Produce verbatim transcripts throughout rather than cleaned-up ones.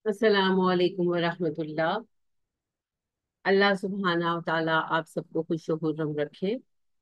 السلام علیکم ورحمۃ اللہ۔ اللہ سبحانہ و تعالیٰ آپ سب کو خوش و خرم رکھے۔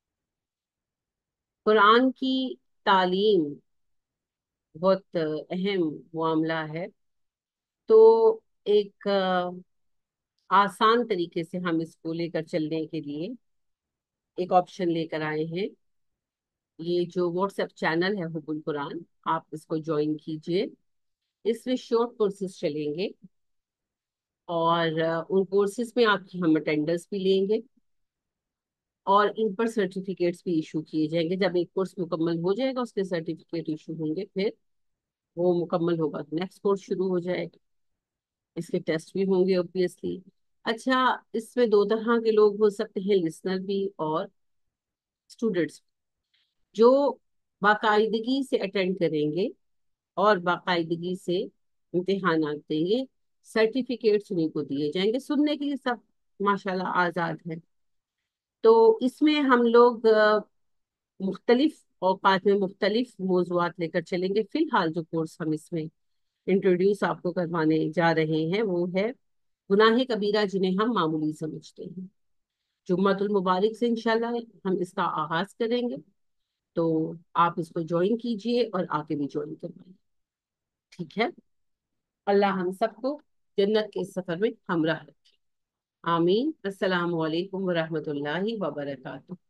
قرآن کی تعلیم بہت اہم معاملہ ہے، تو ایک آ، آسان طریقے سے ہم اس کو لے کر چلنے کے لیے ایک آپشن لے کر آئے ہیں۔ یہ جو واٹس ایپ چینل ہے حب القرآن، آپ اس کو جوائن کیجئے۔ اس میں شارٹ کورسز چلیں گے، اور آ، ان کورسز میں آپ کی ہم اٹینڈنس بھی لیں گے، اور ان پر سرٹیفکیٹس بھی ایشو کیے جائیں گے۔ جب ایک کورس مکمل ہو جائے گا اس کے سرٹیفکیٹ ایشو ہوں گے، پھر وہ مکمل ہوگا تو نیکسٹ کورس شروع ہو جائے گا۔ اس کے ٹیسٹ بھی ہوں گے اوبیسلی۔ اچھا، اس میں دو طرح کے لوگ ہو سکتے ہیں، لسنر بھی اور اسٹوڈنٹس، جو باقاعدگی سے اٹینڈ کریں گے اور باقاعدگی سے امتحانات دیں گے۔ سرٹیفکیٹس انہیں کو دیے جائیں گے، سننے کے لیے سب ماشاءاللہ آزاد ہے۔ تو اس میں ہم لوگ آ، مختلف اوقات میں مختلف موضوعات لے کر چلیں گے۔ فی الحال جو کورس ہم اس میں انٹروڈیوس آپ کو کروانے جا رہے ہیں وہ ہے گناہ کبیرہ جنہیں ہم معمولی سمجھتے ہیں۔ جمعۃ المبارک سے انشاءاللہ ہم اس کا آغاز کریں گے، تو آپ اس کو جوائن کیجئے اور آگے بھی جوائن کروائیے، ٹھیک ہے؟ اللہ ہم سب کو جنت کے اس سفر میں ہمراہ رکھے، آمین۔ السلام علیکم ورحمۃ اللہ وبرکاتہ۔